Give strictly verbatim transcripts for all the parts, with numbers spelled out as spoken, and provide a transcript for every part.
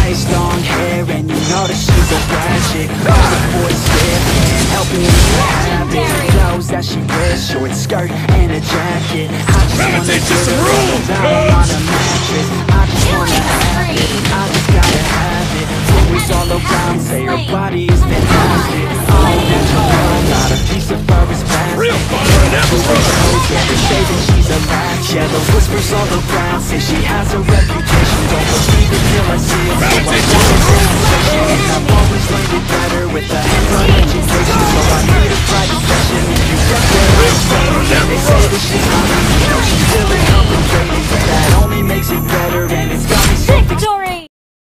face, long hair, and you know that she's a bad chick. All the boys stare, can't help it when you have it. Clothes that she wears, short skirt and a jacket. I just wanna teach you get some her rules, down coach. on a mattress. I just wanna have it, I just gotta have it. Boys all around say her body is fantastic. All natural, not a piece of fur is plastic. Real butter never runs. Yeah, they say that she's a match. Yeah, the whispers all around say she has a reputation. Don't believe it till I see it. So I want it, and I've always learned it better with a hands-on education. So I need a private session. If you get there, I'm saying that they say that she's hot. You know she's really complicated, but that only makes it better, and it's got me so Victory!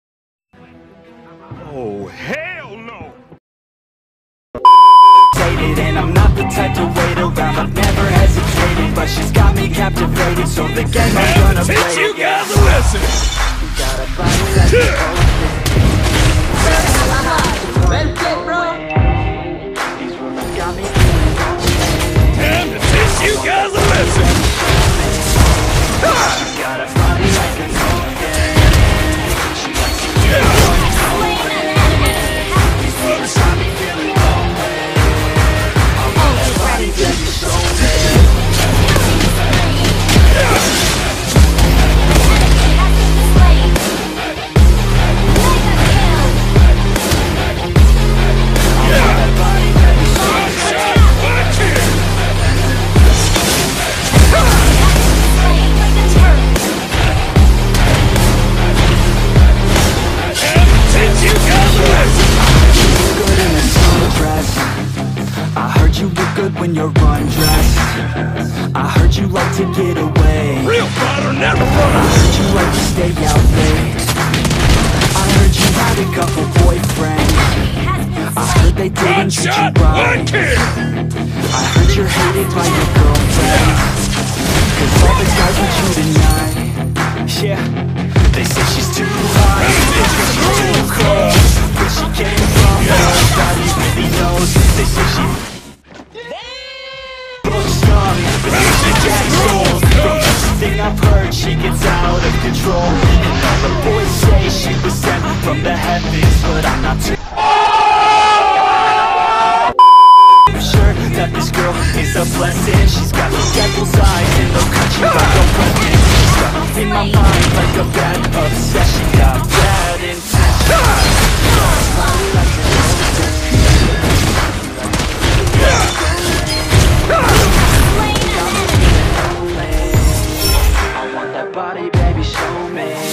Oh, hell no! And I'm not the type to wait around. I've never hesitated, but she's got me captivated. So the game I'm gonna play. Teach you it, yeah. guys a lesson! Got a body that's Well played, bro. these rumors got me. Time to teach you guys a lesson! Got a body like a cold. She likes to get these rumors got me feeling lonely. I want that body that you showed when you're undressed. I heard you like to get away. Real butter never I runs! heard you like to stay out late. I heard you had a couple boyfriends. I heard they didn't One treat you shot, one right. kill! I heard you're hated by your girlfriends, cause all the guys want you tonight. Yeah, they say she's too hot, they say she's too cold. Where she came from, nobody really knows. They say she everything I've heard, she gets out of control. And all the boys say she was sent from the heavens, but I'm not too sure that this girl is a blessing. She's got the devil's eyes and they'll cut you like a weapon. She's stuck in my mind like a bad obsession. Got bad intentions. Body, baby, show me.